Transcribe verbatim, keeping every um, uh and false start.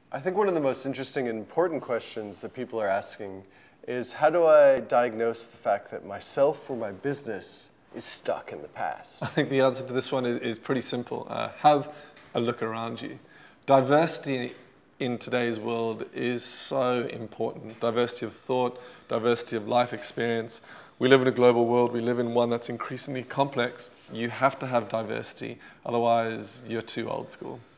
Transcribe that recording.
I think one of the most interesting and important questions that people are asking is, how do I diagnose the fact that myself or my business is stuck in the past? I think the answer to this one is, is pretty simple. Uh, have a look around you. Diversity in today's world is so important. Diversity of thought, diversity of life experience. We live in a global world. We live in one that's increasingly complex. You have to have diversity, otherwise you're too old school.